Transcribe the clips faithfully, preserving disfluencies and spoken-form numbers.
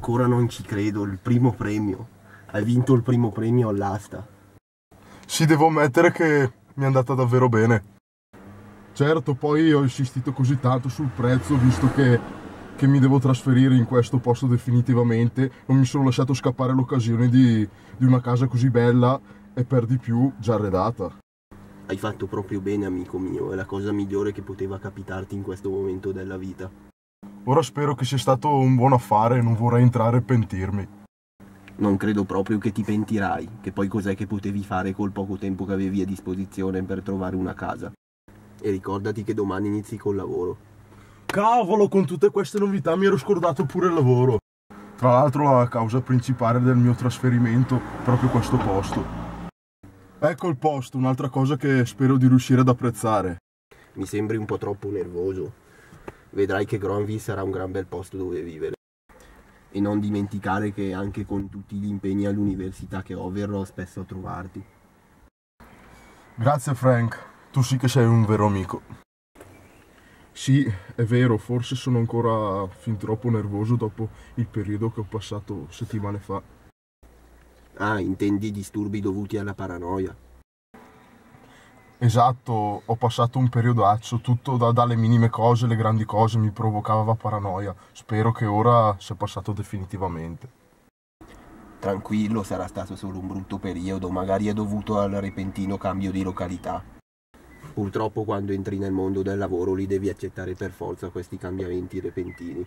Ancora non ci credo, il primo premio. Hai vinto il primo premio all'asta. Sì, devo ammettere che mi è andata davvero bene. Certo, poi ho insistito così tanto sul prezzo, visto che, che mi devo trasferire in questo posto definitivamente. Non mi sono lasciato scappare l'occasione di, di una casa così bella e per di più già arredata. Hai fatto proprio bene, amico mio, è la cosa migliore che poteva capitarti in questo momento della vita. Ora spero che sia stato un buon affare e non vorrei entrare e pentirmi. Non credo proprio che ti pentirai, che poi cos'è che potevi fare col poco tempo che avevi a disposizione per trovare una casa. E ricordati che domani inizi col lavoro. Cavolo, con tutte queste novità mi ero scordato pure il lavoro. Tra l'altro la causa principale del mio trasferimento è proprio questo posto. Ecco il posto, un'altra cosa che spero di riuscire ad apprezzare. Mi sembri un po' troppo nervoso. Vedrai che Granville sarà un gran bel posto dove vivere. E non dimenticare che anche con tutti gli impegni all'università che ho verrò spesso a trovarti. Grazie Frank, tu sì che sei un vero amico. Sì, è vero, forse sono ancora fin troppo nervoso dopo il periodo che ho passato settimane fa. Ah, intendi disturbi dovuti alla paranoia? Esatto, ho passato un periodaccio, tutto da, dalle minime cose, le grandi cose mi provocava paranoia. Spero che ora sia passato definitivamente. Tranquillo, sarà stato solo un brutto periodo, magari è dovuto al repentino cambio di località. Purtroppo quando entri nel mondo del lavoro li devi accettare per forza questi cambiamenti repentini.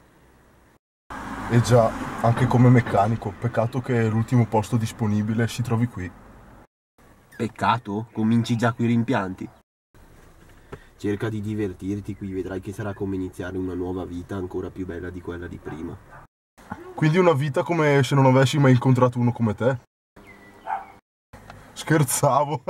E già, anche come meccanico, peccato che l'ultimo posto disponibile si trovi qui. Peccato? Cominci già qui i rimpianti? Cerca di divertirti qui, vedrai che sarà come iniziare una nuova vita ancora più bella di quella di prima. Quindi una vita come se non avessi mai incontrato uno come te? Scherzavo.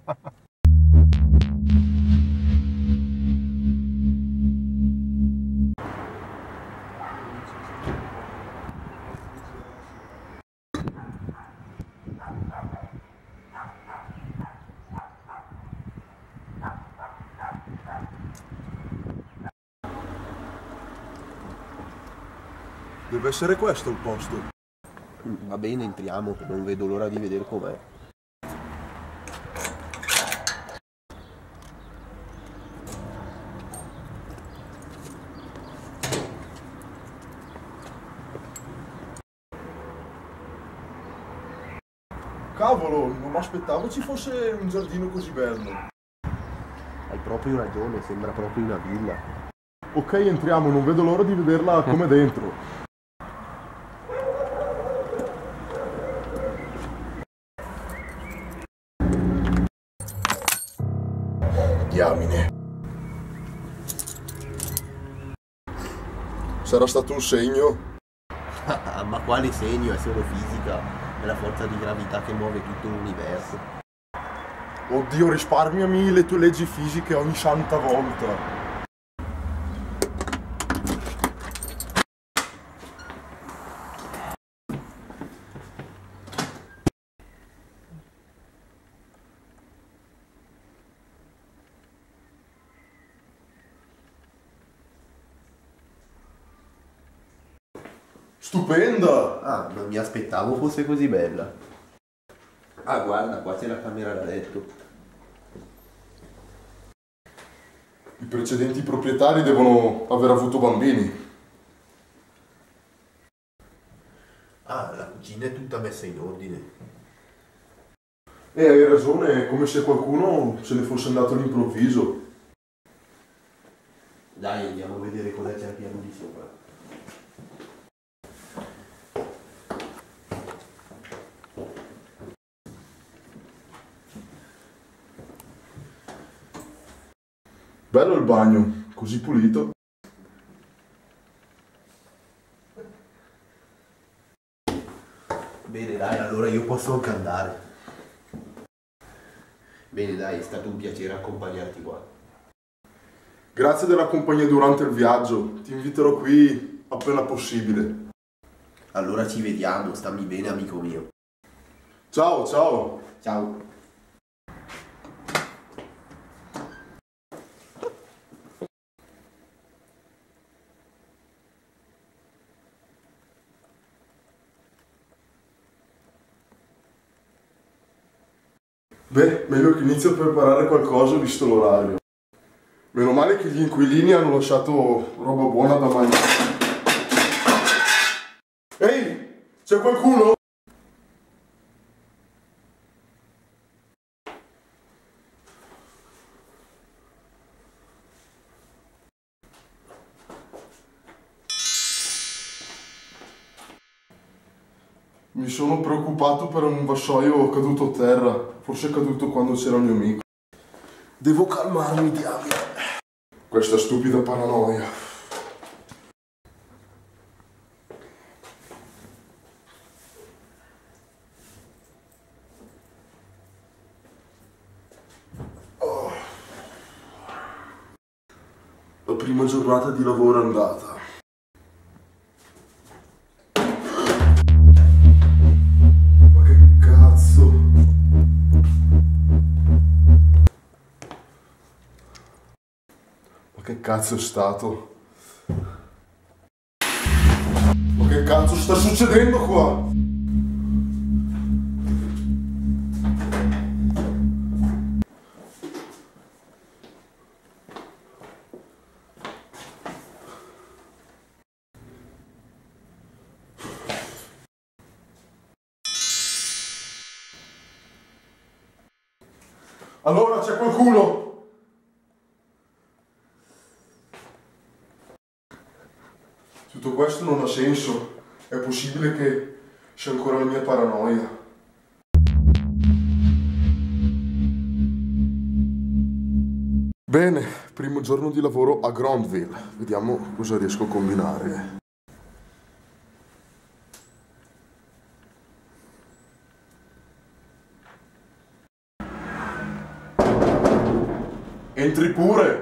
Deve essere questo il posto. Va bene, entriamo, non vedo l'ora di vedere com'è. Cavolo, non mi aspettavo ci fosse un giardino così bello. Hai proprio ragione, sembra proprio una villa. Ok, entriamo, non vedo l'ora di vederla come dentro. Diamine. Sarà stato un segno? Ma quale segno? È solo fisica, è la forza di gravità che muove tutto l'universo. Oddio, risparmiami le tue leggi fisiche ogni santa volta. Stupenda! Ah, non mi aspettavo fosse così bella. Ah, guarda, qua c'è la camera da letto. I precedenti proprietari devono aver avuto bambini. Ah, la cucina è tutta messa in ordine. E hai ragione, è come se qualcuno se ne fosse andato all'improvviso. Dai, andiamo a vedere cosa c'è al piano di sopra. Bello il bagno, così pulito. Bene, dai, allora io posso anche andare. Bene, dai, è stato un piacere accompagnarti qua. Grazie della compagnia durante il viaggio, ti inviterò qui appena possibile. Allora ci vediamo, stammi bene, amico mio. Ciao, ciao. Ciao. Beh, meglio che inizi a preparare qualcosa visto l'orario. Meno male che gli inquilini hanno lasciato roba buona da mangiare. Ehi, c'è qualcuno? Mi sono preoccupato per un vassoio caduto a terra. Forse è caduto quando c'era il mio amico. Devo calmarmi, diavolo. Questa stupida paranoia. Oh. La prima giornata di lavoro è andata. Che cazzo è stato? Ma che cazzo sta succedendo qua? Allora c'è qualcuno? Tutto questo non ha senso. È possibile che sia ancora la mia paranoia. Bene, primo giorno di lavoro a Grandville. Vediamo cosa riesco a combinare. Entri pure!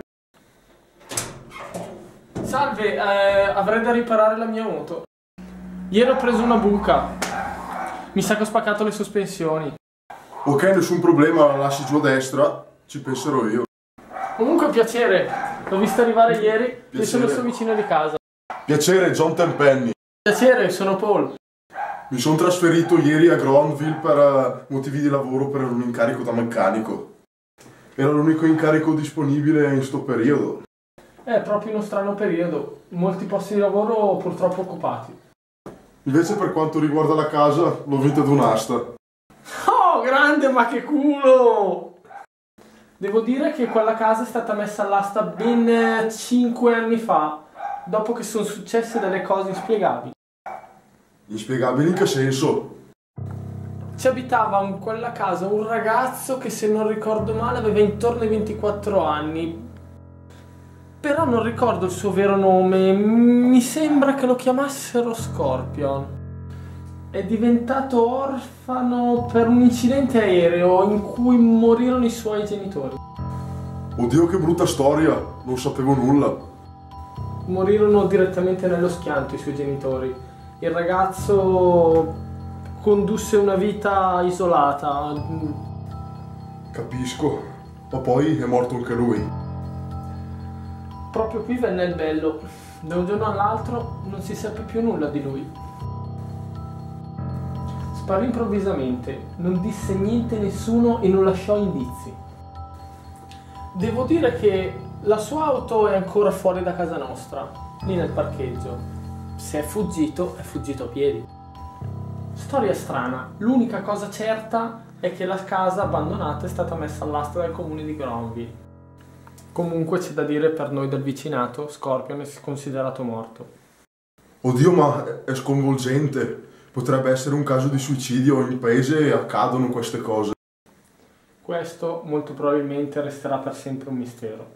Salve, eh, avrei da riparare la mia moto. Ieri ho preso una buca. Mi sa che ho spaccato le sospensioni. Ok, nessun problema, la lasci giù a destra, ci penserò io. Comunque piacere, l'ho vista arrivare ieri Piacere. e sono il suo vicino di casa. Piacere, John Tenpenny. Piacere, sono Paul. Mi sono trasferito ieri a Grandville per uh, motivi di lavoro per un incarico da meccanico. Era l'unico incarico disponibile in sto periodo. È proprio uno strano periodo, molti posti di lavoro purtroppo occupati. Invece per quanto riguarda la casa, l'ho vinta ad un'asta. Oh, grande, ma che culo! Devo dire che quella casa è stata messa all'asta ben cinque anni fa, dopo che sono successe delle cose inspiegabili. Inspiegabili in che senso? Ci abitava in quella casa un ragazzo che, se non ricordo male, aveva intorno ai ventiquattro anni. Però non ricordo il suo vero nome, mi sembra che lo chiamassero Scorpion. È diventato orfano per un incidente aereo in cui morirono i suoi genitori. Oddio, che brutta storia, non sapevo nulla. Morirono direttamente nello schianto i suoi genitori. Il ragazzo condusse una vita isolata. Capisco, ma poi è morto anche lui. Proprio qui venne il bello. Da un giorno all'altro non si seppe più nulla di lui. Sparò improvvisamente, non disse niente a nessuno e non lasciò indizi. Devo dire che la sua auto è ancora fuori da casa nostra, lì nel parcheggio. Se è fuggito, è fuggito a piedi. Storia strana, l'unica cosa certa è che la casa abbandonata è stata messa all'asta dal comune di Grandville. Comunque c'è da dire, per noi del vicinato, Scorpion è considerato morto. Oddio, ma è sconvolgente. Potrebbe essere un caso di suicidio, in paese accadono queste cose. Questo molto probabilmente resterà per sempre un mistero.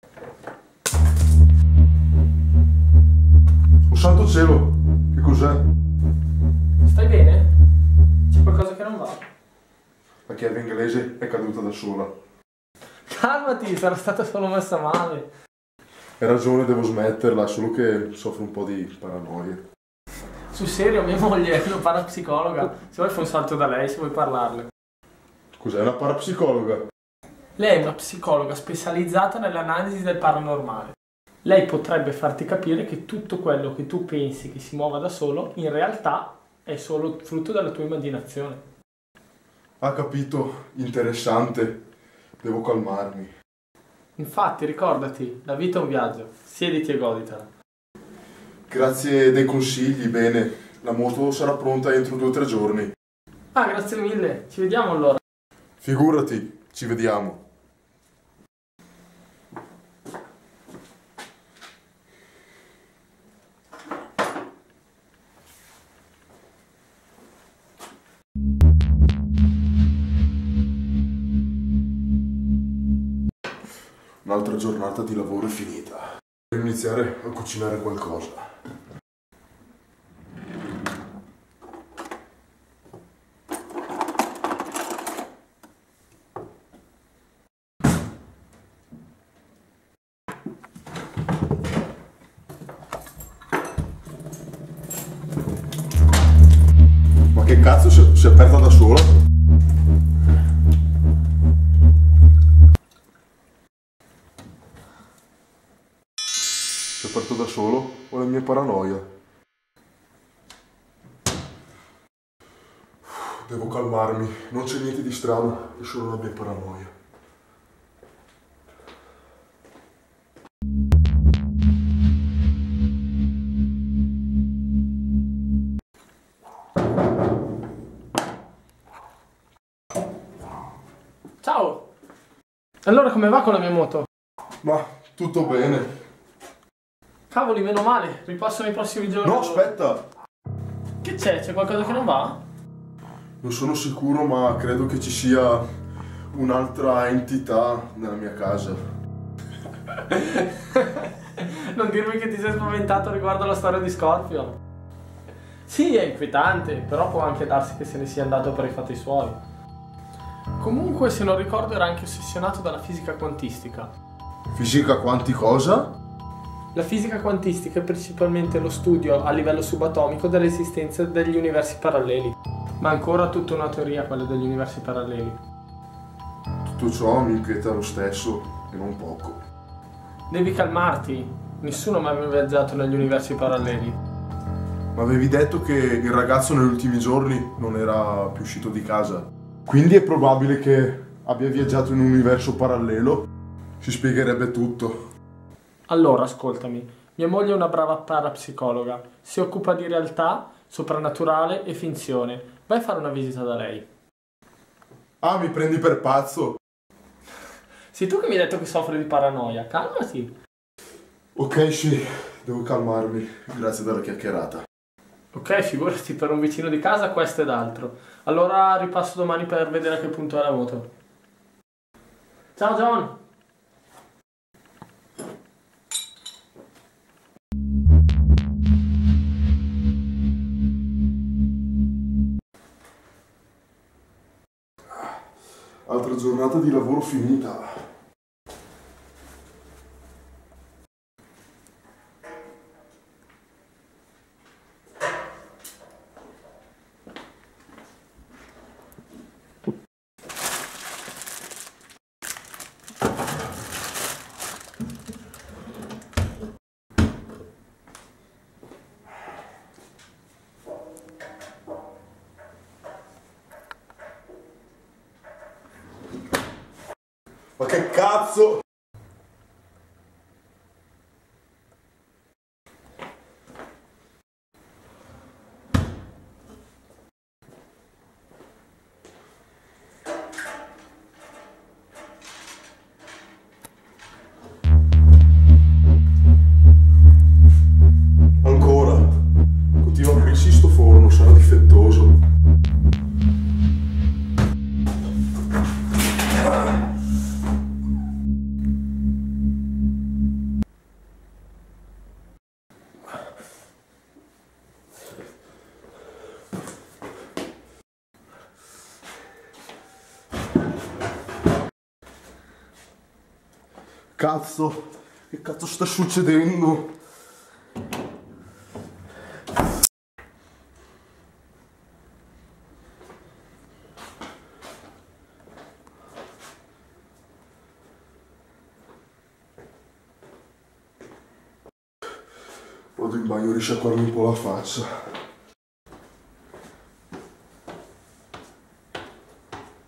Oh santo cielo, che cos'è? Stai bene? C'è qualcosa che non va? La chiave inglese è caduta da sola. Calmati, sarà stata solo messa male. Hai ragione, devo smetterla, solo che soffro un po' di paranoia. Sul serio, mia moglie è una parapsicologa. Se vuoi fai un salto da lei, se vuoi parlarle. Cos'è, una parapsicologa? Lei è una psicologa specializzata nell'analisi del paranormale. Lei potrebbe farti capire che tutto quello che tu pensi che si muova da solo, in realtà è solo frutto della tua immaginazione. Ha capito, interessante. Devo calmarmi. Infatti, ricordati, la vita è un viaggio. Siediti e goditela. Grazie dei consigli, bene. La moto sarà pronta entro due o tre giorni. Ah, grazie mille. Ci vediamo allora. Figurati, ci vediamo. Un'altra giornata di lavoro è finita. Devo iniziare a cucinare qualcosa. Ma che cazzo, si è, si è aperta da sola? Si è aperto da solo o la mia paranoia? Devo calmarmi, non c'è niente di strano, è solo la mia paranoia. Ciao! Allora come va con la mia moto? Ma tutto bene. Cavoli, meno male, ripasso nei prossimi giorni. No, aspetta! Che c'è? C'è qualcosa che non va? Non sono sicuro, ma credo che ci sia un'altra entità nella mia casa. Non dirmi che ti sei spaventato riguardo alla storia di Scorpion. Sì, è inquietante, però può anche darsi che se ne sia andato per i fatti suoi. Comunque, se non ricordo, era anche ossessionato dalla fisica quantistica. Fisica quanti cosa? La fisica quantistica è principalmente lo studio a livello subatomico dell'esistenza degli universi paralleli. Ma ancora tutta una teoria quella degli universi paralleli. Tutto ciò mi inquieta lo stesso, e non poco. Devi calmarti, nessuno mai aveva viaggiato negli universi paralleli. Ma avevi detto che il ragazzo negli ultimi giorni non era più uscito di casa. Quindi è probabile che abbia viaggiato in un universo parallelo? Si spiegherebbe tutto. Allora, ascoltami, mia moglie è una brava parapsicologa, si occupa di realtà, soprannaturale e finzione. Vai a fare una visita da lei. Ah, mi prendi per pazzo? Sei tu che mi hai detto che soffri di paranoia, calmati. Ok, sì, devo calmarmi, grazie della chiacchierata. Ok, figurati, per un vicino di casa questo ed altro. Allora ripasso domani per vedere a che punto è la moto. Ciao John! Altra giornata di lavoro finita. Ma che cazzo? Ancora. Continua a aprirsi sto forno, sarà difettoso. Cazzo, che cazzo sta succedendo? Vado in bagno a risciacquarmi un po' la faccia.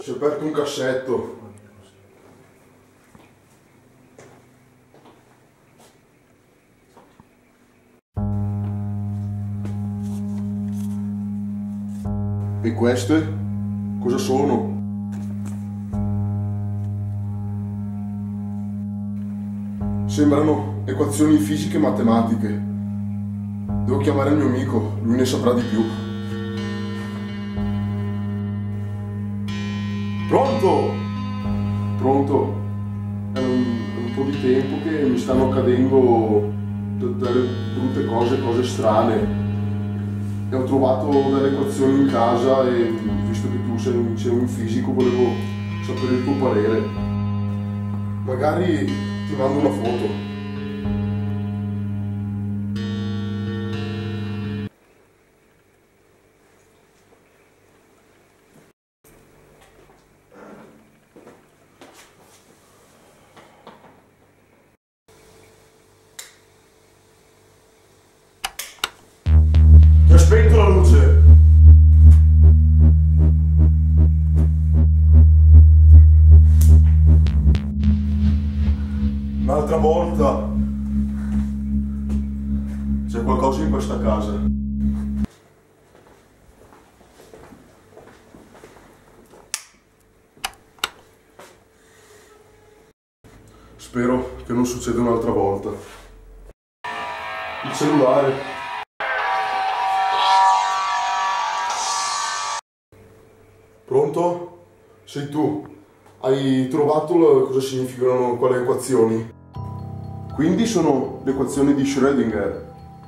Si è aperto un cassetto. E queste? Cosa sono? Sembrano equazioni fisiche e matematiche. Devo chiamare il mio amico, lui ne saprà di più. Pronto? Pronto? È un, un po' di tempo che mi stanno accadendo d- delle brutte cose, cose strane. E ho trovato delle equazioni in casa e visto che tu sei, sei un fisico volevo sapere il tuo parere. Magari ti mando una foto. Ti ha spento la luce! Un'altra volta! C'è qualcosa in questa casa. Spero che non succeda un'altra volta. Il cellulare. Pronto? Sei tu? Hai trovato la, cosa significano quelle equazioni? Quindi sono le equazioni di Schrödinger.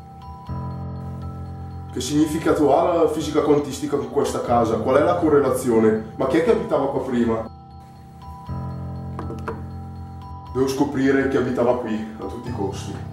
Che significato ha la fisica quantistica con questa casa? Qual è la correlazione? Ma chi è che abitava qua prima? Devo scoprire chi abitava qui a tutti i costi.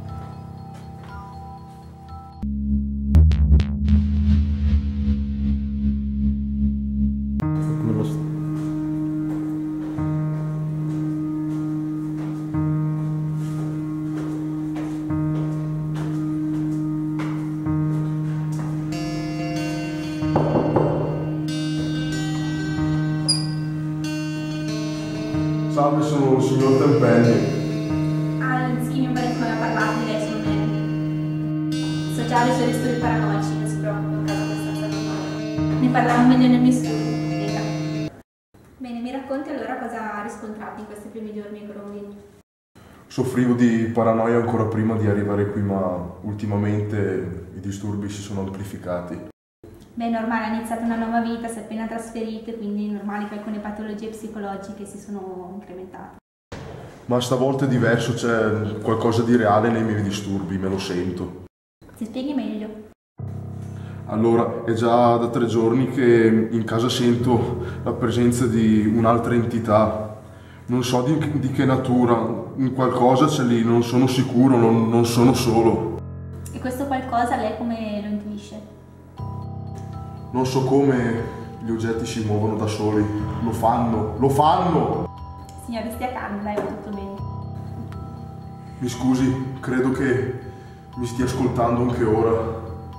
Salve, sono il signor Tempelli. Ah, sì, mio marito mi aveva parlato di lei, sono Mary. So già le sue disturbi paranoici, non si preoccupa, un caso abbastanza normale. Ne parlavo meglio nel mio studio, veda. Bene, mi racconti allora cosa ha riscontrato in questi primi giorni con lui? Soffrivo di paranoia ancora prima di arrivare qui, ma ultimamente i disturbi si sono amplificati. Beh, è normale, ha iniziato una nuova vita, si è appena trasferito, quindi è normale che alcune patologie psicologiche si sono incrementate. Ma stavolta è diverso, c'è qualcosa di reale nei miei disturbi, me lo sento. Ti spieghi meglio? Allora, è già da tre giorni che in casa sento la presenza di un'altra entità. Non so di, di che natura, qualcosa c'è lì, non sono sicuro, non, non sono solo. E questo qualcosa lei come lo intuisce? Non so come gli oggetti si muovono da soli. Lo fanno, lo fanno! Signore, stia calmo, dai, va tutto bene. Mi scusi, credo che mi stia ascoltando anche ora.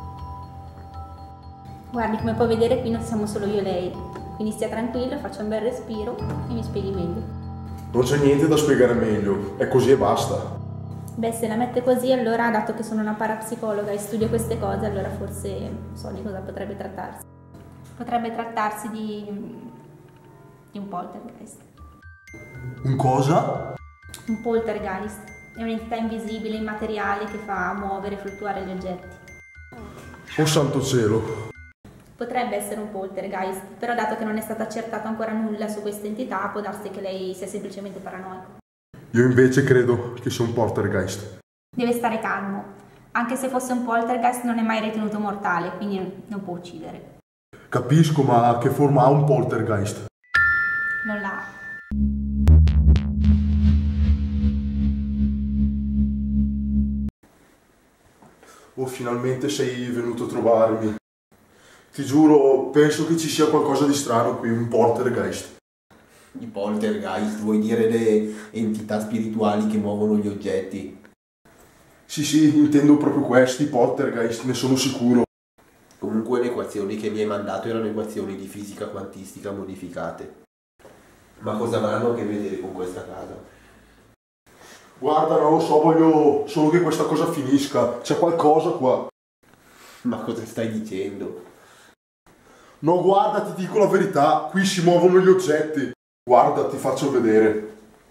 Guardi, come può vedere qui non siamo solo io e lei, quindi stia tranquillo, faccia un bel respiro e mi spieghi meglio. Non c'è niente da spiegare meglio, è così e basta. Beh, se la mette così, allora, dato che sono una parapsicologa e studio queste cose, allora forse non so di cosa potrebbe trattarsi. Potrebbe trattarsi di, di un poltergeist. Un cosa? Un poltergeist è un'entità invisibile, immateriale, che fa muovere e fluttuare gli oggetti. Oh santo cielo! Potrebbe essere un poltergeist, però dato che non è stato accertato ancora nulla su questa entità, può darsi che lei sia semplicemente paranoico. Io invece credo che sia un poltergeist. Deve stare calmo. Anche se fosse un poltergeist non è mai ritenuto mortale, quindi non può uccidere. Capisco, ma che forma ha un poltergeist? Non l'ha. Oh, finalmente sei venuto a trovarmi. Ti giuro, penso che ci sia qualcosa di strano qui, un poltergeist. I poltergeist, vuoi dire le entità spirituali che muovono gli oggetti? Sì, sì, intendo proprio questi poltergeist, ne sono sicuro. Comunque le equazioni che mi hai mandato erano equazioni di fisica quantistica modificate. Ma cosa avranno a che vedere con questa casa? Guarda, non lo so, voglio solo che questa cosa finisca. C'è qualcosa qua. Ma cosa stai dicendo? No, guarda, ti dico la verità. Qui si muovono gli oggetti. Guarda, ti faccio vedere.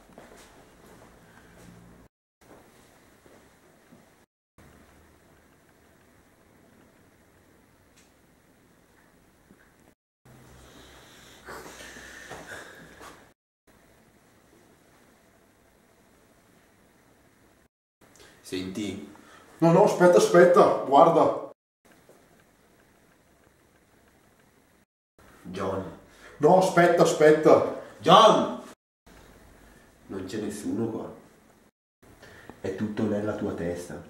Senti. No, no, aspetta, aspetta, guarda. John. No, aspetta, aspetta. John! Non c'è nessuno qua. È tutto nella tua testa.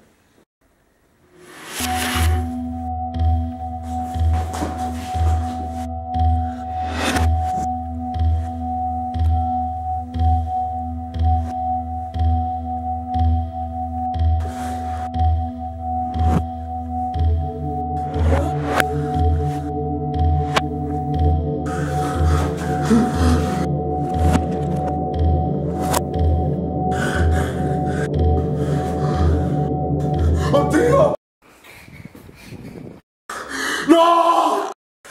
Oddio! No!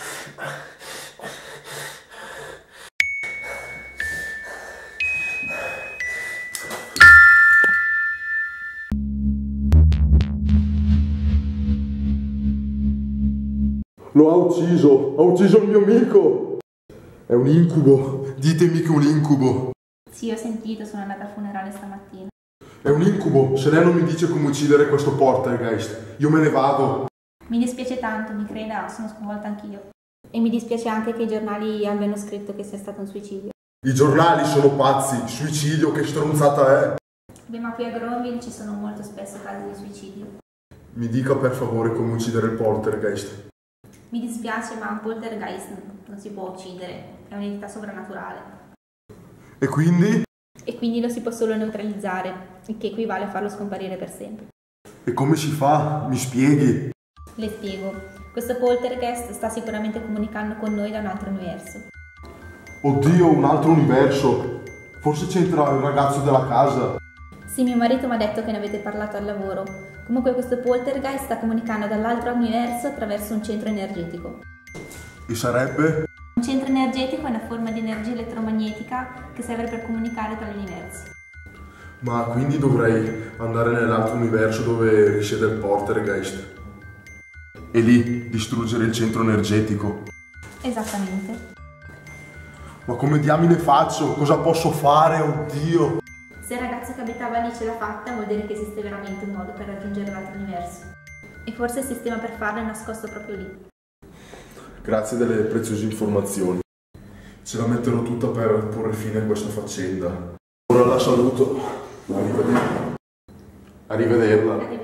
Lo ha ucciso, ha ucciso il mio amico. È un incubo, ditemi che è un incubo. Sì, ho sentito, sono andata al funerale stamattina. È un incubo, se lei non mi dice come uccidere questo poltergeist, io me ne vado. Mi dispiace tanto, mi creda, sono sconvolta anch'io. E mi dispiace anche che i giornali abbiano scritto che sia stato un suicidio. I giornali sono pazzi, suicidio, che stronzata è. Beh, ma qui a Gronville ci sono molto spesso casi di suicidio. Mi dica per favore come uccidere il poltergeist. Mi dispiace, ma un poltergeist non si può uccidere, è un'entità sovrannaturale. E quindi? E quindi lo si può solo neutralizzare, il che equivale a farlo scomparire per sempre. E come si fa? Mi spieghi? Le spiego. Questo poltergeist sta sicuramente comunicando con noi da un altro universo. Oddio, un altro universo. Forse c'entra il ragazzo della casa. Sì, mio marito mi ha detto che ne avete parlato al lavoro. Comunque questo poltergeist sta comunicando dall'altro universo attraverso un centro energetico. E sarebbe? Un centro energetico è una forma di energia elettromagnetica che serve per comunicare tra gli universi. Ma quindi dovrei andare nell'altro universo dove risiede il poltergeist. E lì distruggere il centro energetico. Esattamente. Ma come diamine faccio? Cosa posso fare? Oddio! Se il ragazzo che abitava lì ce l'ha fatta, vuol dire che esiste veramente un modo per raggiungere l'altro universo. E forse il sistema per farlo è nascosto proprio lì. Grazie delle preziose informazioni. Ce la metterò tutta per porre fine a questa faccenda. Ora la saluto. Arrivederla. Arrivederla. Arrivederla.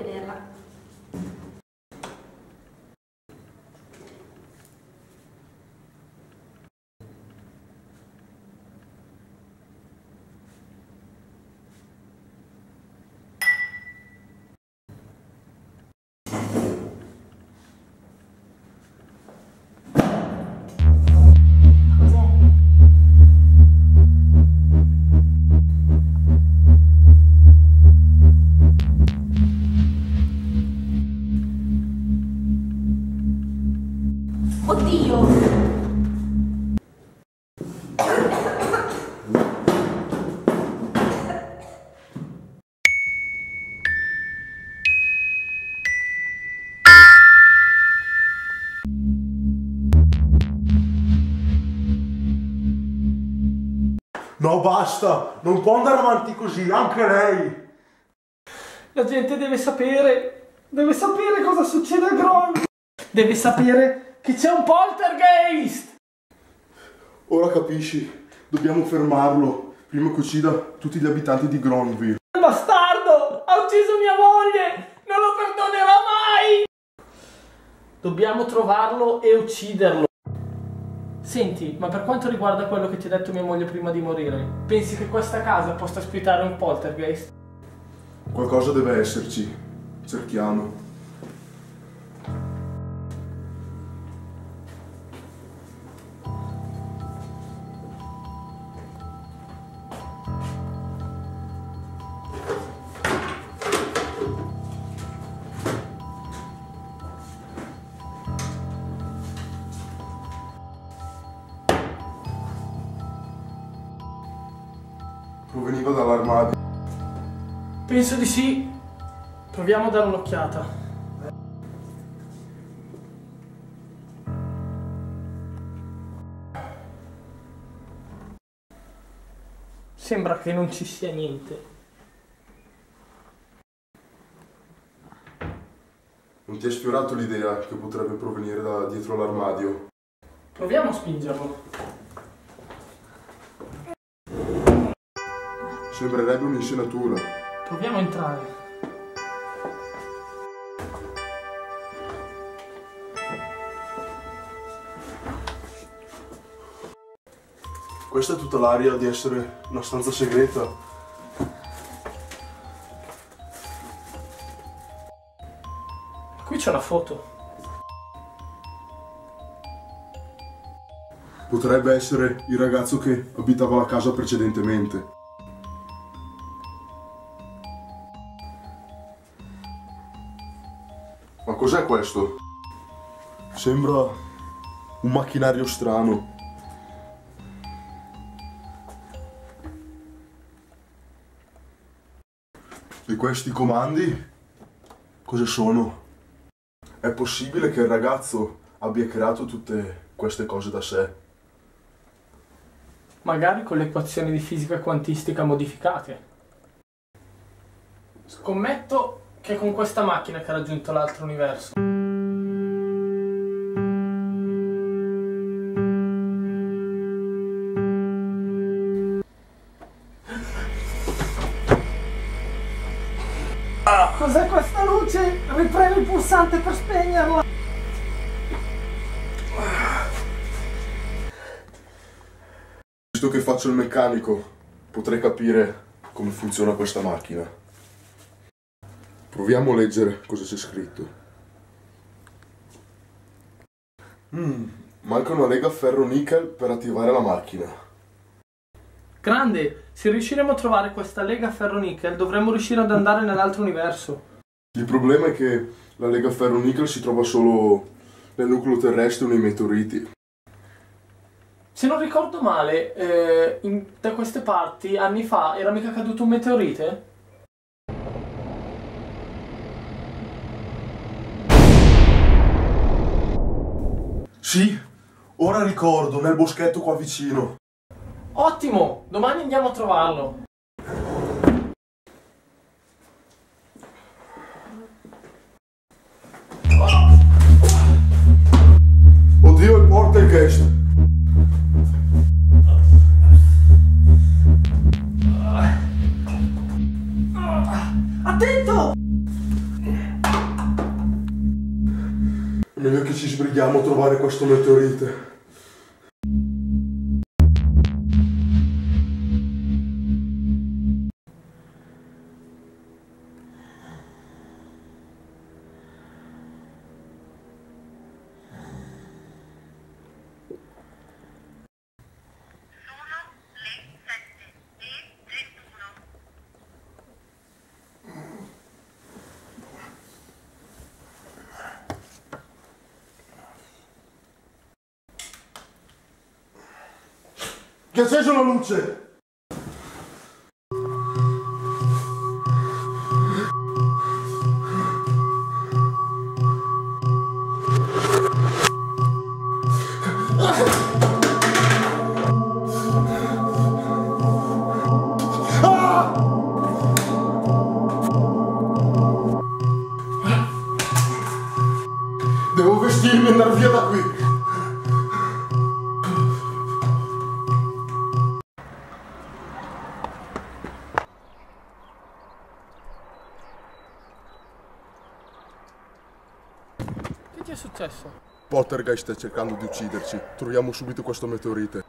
Oddio! No, basta! Non può andare avanti così, anche lei! La gente deve sapere, deve sapere cosa succede a Gronville. Deve sapere che c'è un poltergeist. Ora capisci, dobbiamo fermarlo, prima che uccida tutti gli abitanti di Gronville. Il bastardo ha ucciso mia moglie, non lo perdonerò mai. Dobbiamo trovarlo e ucciderlo. Senti, ma per quanto riguarda quello che ti ha detto mia moglie prima di morire, pensi che questa casa possa ospitare un poltergeist? Qualcosa deve esserci, cerchiamo. Proveniva dall'armadio. Penso di sì. Proviamo a dare un'occhiata. Sembra che non ci sia niente. Non ti è sfiorato l'idea che potrebbe provenire da dietro l'armadio? Proviamo a spingerlo. Sembrerebbe un'insenatura. Proviamo a entrare. Questa è tutta l'aria di essere una stanza segreta. Qui c'è una foto. Potrebbe essere il ragazzo che abitava la casa precedentemente. Ma cos'è questo? Sembra un macchinario strano. E questi comandi? Cosa sono? È possibile che il ragazzo abbia creato tutte queste cose da sé? Magari con le equazioni di fisica quantistica modificate. Scommetto che è con questa macchina che ha raggiunto l'altro universo. Cos'è questa luce? Ripremi il pulsante per spegnerla! Visto che faccio il meccanico, potrei capire come funziona questa macchina. Proviamo a leggere cosa c'è scritto. Mm, manca una lega ferro-nickel per attivare la macchina. Grande! Se riusciremo a trovare questa lega ferro-nickel dovremmo riuscire ad andare nell'altro universo. Il problema è che la lega ferro-nickel si trova solo nel nucleo terrestre o nei meteoriti. Se non ricordo male, eh, in, da queste parti, anni fa, era mica caduto un meteorite? Sì, ora ricordo, nel boschetto qua vicino. Ottimo! Domani andiamo a trovarlo. Oddio, il poltergeist! Attento! Meglio che ci sbrighiamo a trovare questo meteorite. Che ha acceso la luce! Devo vestirmi e andare via da qui! Che ti è successo? Poltergeist sta cercando di ucciderci. Troviamo subito questo meteorite.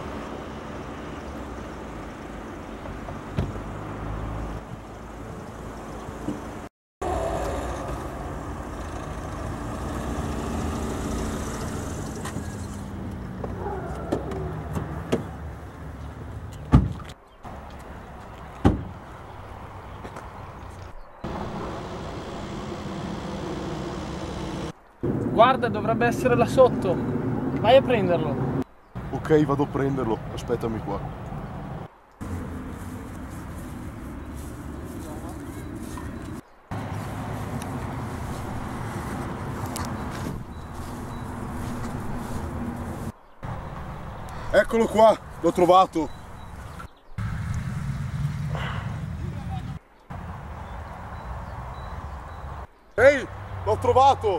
Guarda, dovrebbe essere là sotto. Vai a prenderlo. Ok, vado a prenderlo. Aspettami qua. Eccolo qua, l'ho trovato. Ehi, l'ho trovato.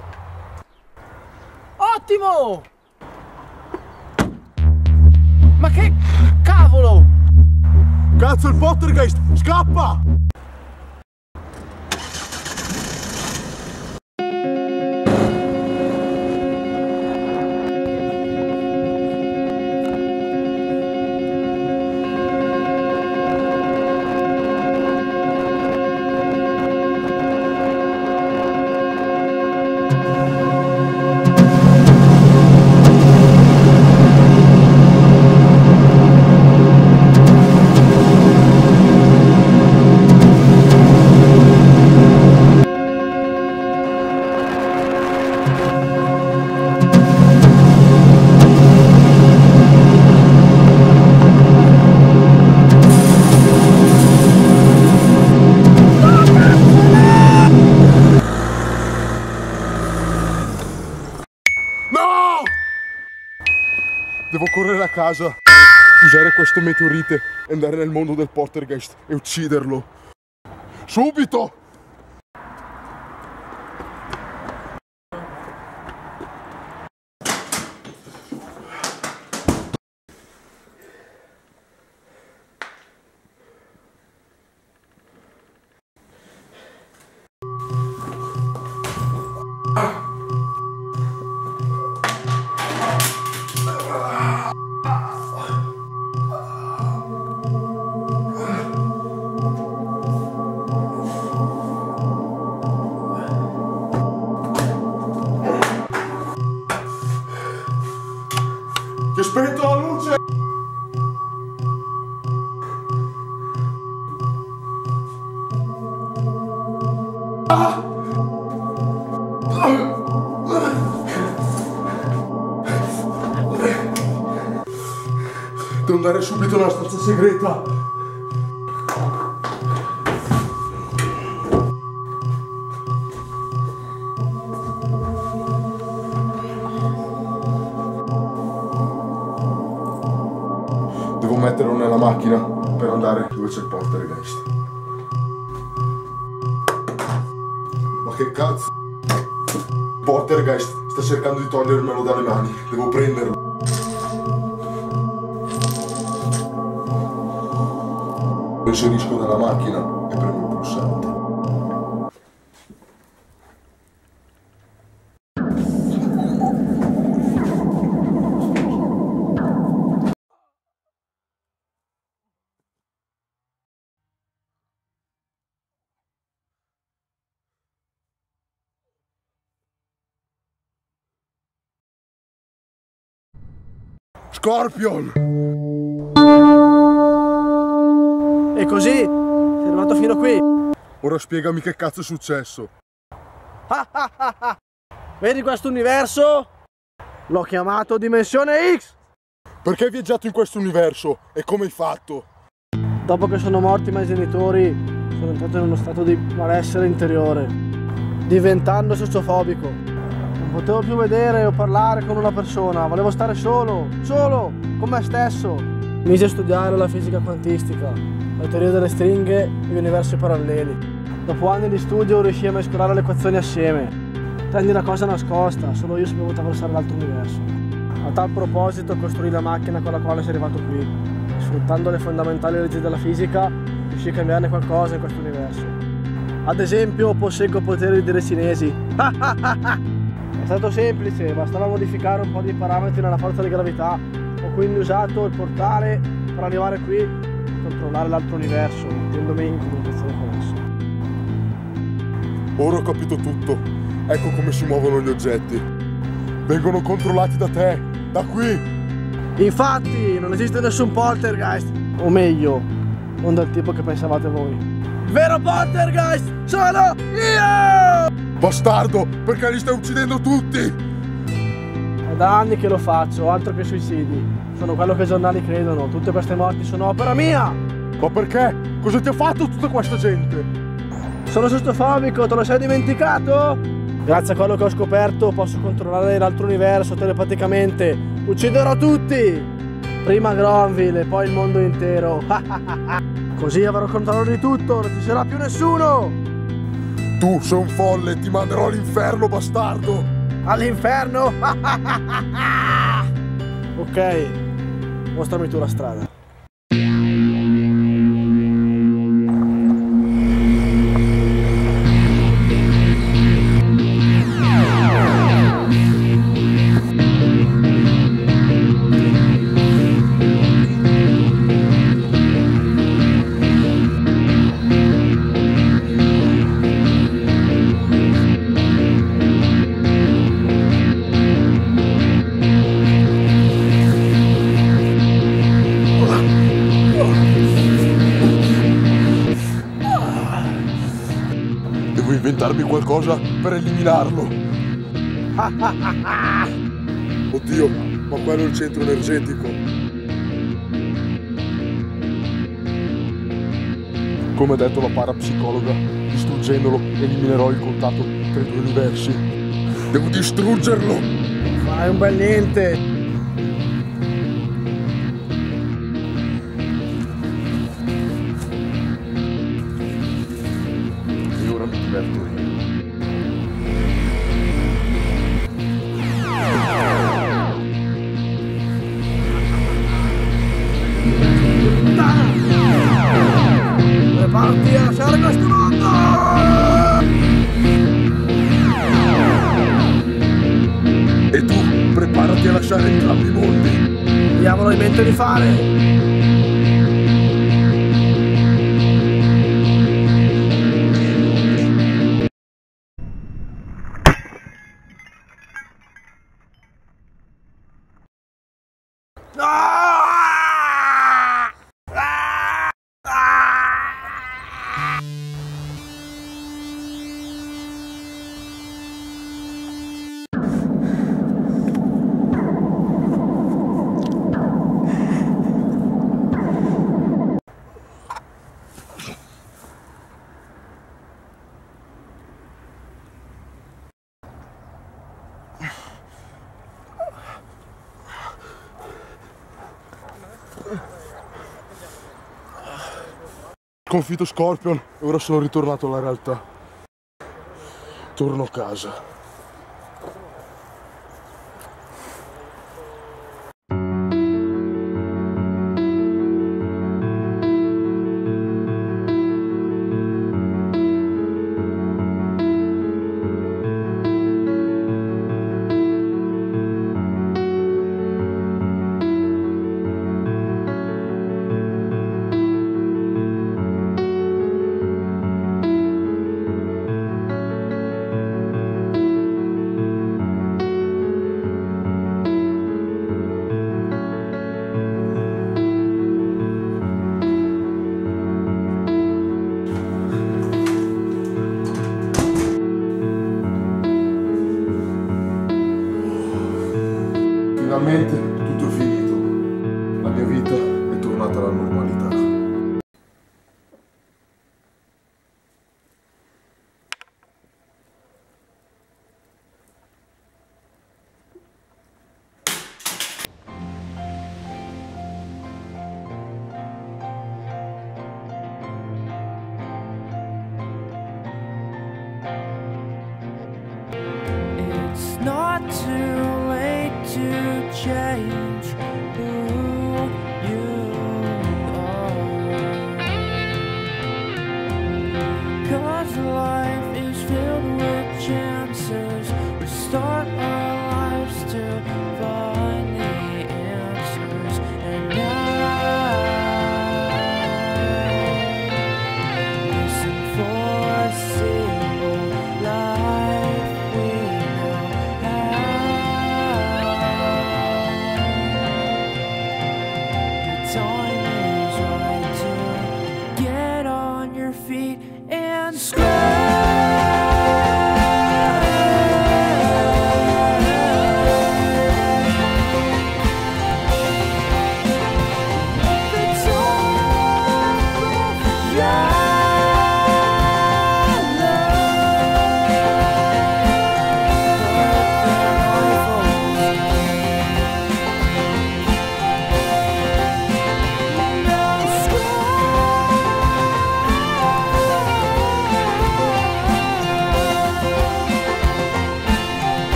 Ottimo! Ma che cavolo! Cazzo, il poltergeist! Scappa! Devo correre a casa, usare questo meteorite e andare nel mondo del poltergeist e ucciderlo. Subito! Ti ho spento la luce! Ah! Devo andare subito nella stanza segreta! Devo metterlo nella macchina per andare dove c'è il poltergeist. Ma che cazzo? Il poltergeist sta cercando di togliermelo dalle mani. Devo prenderlo. Lo inserisco nella macchina e premo il pulsante. Scorpion! E così sei arrivato fino a qui. Ora spiegami che cazzo è successo. Vedi questo universo? L'ho chiamato Dimensione X. Perché hai viaggiato in questo universo? E come hai fatto? Dopo che sono morti i miei genitori, sono entrato in uno stato di malessere interiore, diventando sociofobico. Non potevo più vedere o parlare con una persona, volevo stare solo, solo, con me stesso. Misi a studiare la fisica quantistica, la teoria delle stringhe e gli universi paralleli. Dopo anni di studio riuscii a mescolare le equazioni assieme. Prendi una cosa nascosta, solo io sapevo attraversare l'altro universo. A tal proposito costruì la macchina con la quale sei arrivato qui. Sfruttando le fondamentali leggi della fisica, riuscii a cambiarne qualcosa in questo universo. Ad esempio, posseggo poteri di telecinesi. È stato semplice, bastava modificare un po' di parametri nella forza di gravità. Ho quindi usato il portale per arrivare qui e controllare l'altro universo, mettendomi in comunicazione con esso. Ora ho capito tutto. Ecco come si muovono gli oggetti. Vengono controllati da te, da qui. Infatti, non esiste nessun poltergeist. O meglio, non del tipo che pensavate voi. Il vero poltergeist sono io! Bastardo, perché li stai uccidendo tutti? È da anni che lo faccio, altro che suicidi. Sono quello che i giornali credono. Tutte queste morti sono opera mia! Ma perché? Cosa ti ha fatto tutta questa gente? Sono sociofobico, te lo sei dimenticato? Grazie a quello che ho scoperto posso controllare l'altro universo telepaticamente. Ucciderò tutti! Prima Gronville e poi il mondo intero. Così avrò controllo di tutto, non ci sarà più nessuno. Tu sei un folle, ti manderò all'inferno, bastardo. All'inferno? Ok, mostrami tu la strada. Devo inventarmi qualcosa per eliminarlo. Oddio, ma quello è il centro energetico. Come ha detto la parapsicologa, distruggendolo eliminerò il contatto tra i due universi. Devo distruggerlo! Fai un bel niente. E ora mi diverto io. Preparati a lasciare questo mondo! E tu, preparati a lasciare entrambi i mondi. Diavolo in mente di fare! Sconfitto Scorpion e ora sono ritornato alla realtà. Torno a casa. Finalmente tutto è finito. La mia vita è tornata alla normalità. It's not too late to change who you are, 'cause life is filled with chances. We start our lives to find the answers, and now listen for a single life we now have. The time is right to get on your feet and scratch.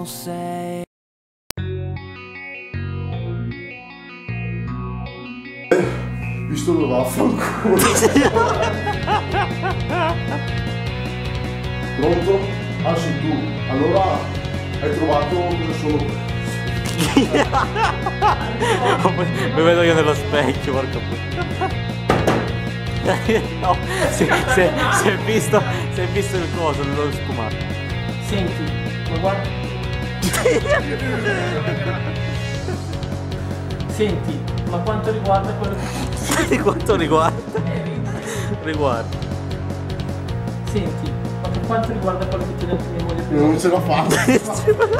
say. Visto dove vaffanculo. Pronto? Ah, sei tu. Allora hai trovato cosa sono. Mi vedo io nello specchio, porca puttana. No, si, si, si è visto, si è visto il coso, l'ho sfumato. Senti, ma guarda. Senti, ma quanto riguarda quello che... Di quanto riguarda? Riguarda. Senti, ma per quanto riguarda quello che ti ho detto mia moglie prima? Non ce l'ha fatta.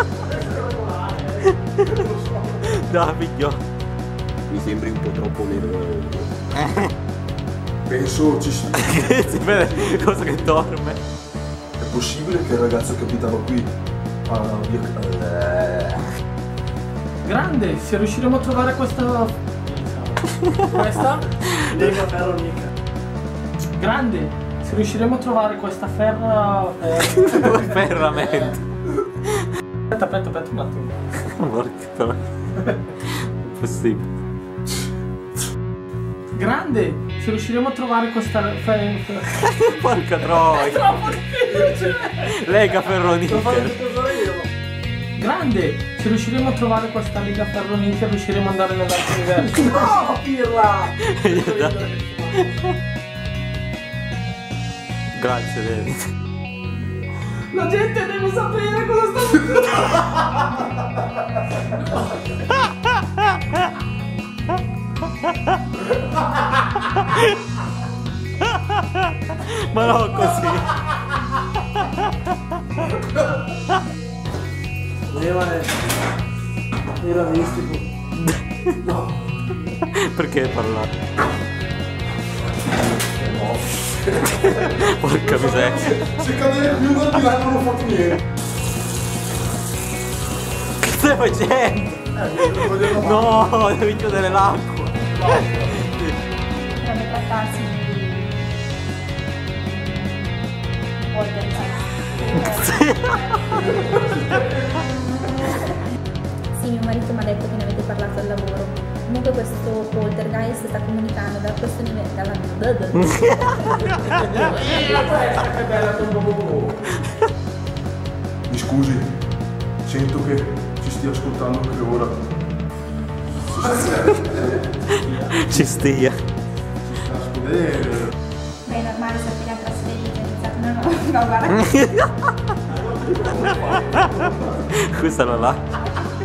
No, figlio. Mi sembri un po' troppo nervoso. Penso ci sia. Si vede cosa che dorme. È possibile che il ragazzo che abitava qui a via. Grande, se riusciremo a trovare questa... Questa? Lega Veronica. Grande, se riusciremo a trovare questa ferra... Eh... Ferramento. Aspetta, aspetta, aspetta un attimo. Porca troia. Impossibile. Grande, se riusciremo a trovare questa... Fer... Porca troia. Troppo difficile! Lega ferronicchia. Grande, se riusciremo a trovare questa lega ferronicchia riusciremo ad andare nell'altro universo. No, pirla! Grazie, David. La gente deve sapere cosa sta Ma no, così. Levane. Era mistico. No. Perché parlare? Porca miseria. Se cadere più da di là non ho fatto niente. Che stai facendo? No, devi chiudere l'acqua. Potrebbe trattarsi di poltergeist. Sì, mio marito mi ha detto che ne avete parlato al lavoro. Comunque questo poltergeist sta comunicando da questo livello. Mi scusi, sento che ci stia ascoltando anche ora. Ci stia. Bene. Beh, è normale se appena trasferito, no, no, no, guarda. Questa la là.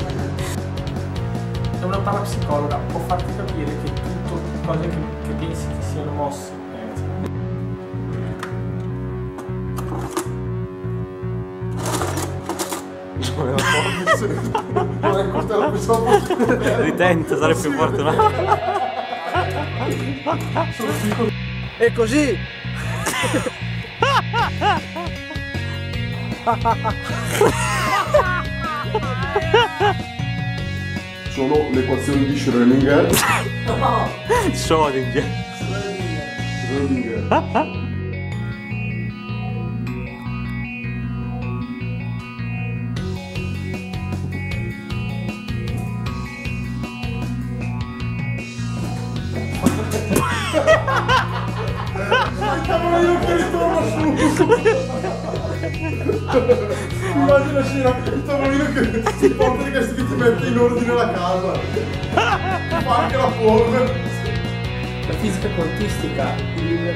È una parapsicologa, può farti capire che tutto cose che, che pensi che siano mosse. Non è coltello pensavo. Ritento, sarei più fortunato. E così. Sono le equazioni di Schrödinger. Schrödinger. Schrödinger. Immagina scena, il tavolino che si porta che ti mette in ordine la casa. Fa anche la polvere. La fisica quantistica. Il...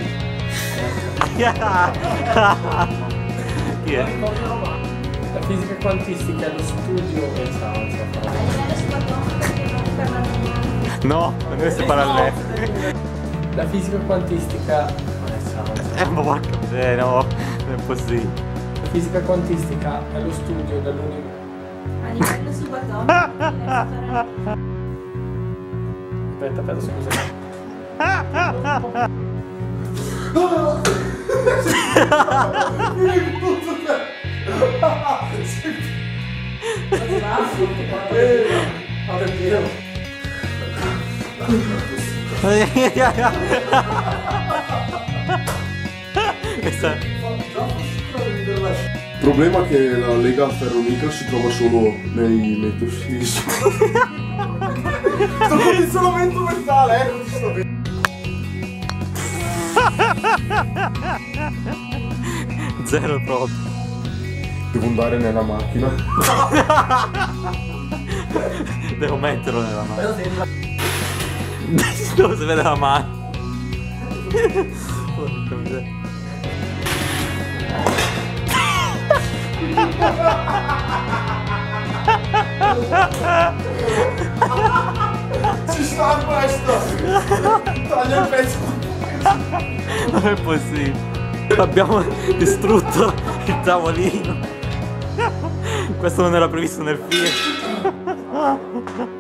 Chi è? La fisica quantistica è lo studio. Eh, ciao, ciao. A livello subatomico perché non parlano mai. No, non deve essere parallelo. La fisica quantistica. Eh, ciao, ciao. Eh, ma porca miseria, no, non è possibile. La fisica quantistica è lo studio dell'universo. A livello subatomico. Aspetta, aspetta, scusa. Questa... problema è che la lega al ferro nickel si trova solo nei metodi. Sto condizionamento mentale, eh, non ti sto bene. Zero proprio. Devo andare nella macchina. Devo metterlo nella mano. Dove si vede la mano? Porca miseria. Ci sta questo! Taglia il pezzo! Non è possibile. Abbiamo distrutto il tavolino. Questo non era previsto nel film.